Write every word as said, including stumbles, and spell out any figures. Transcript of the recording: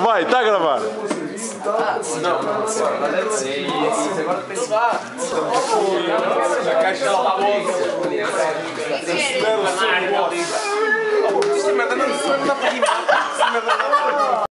Vai, tá a gravar. Não, agora pensa lá. A caixa dela está boa. Isto é merda, não dá para rimar.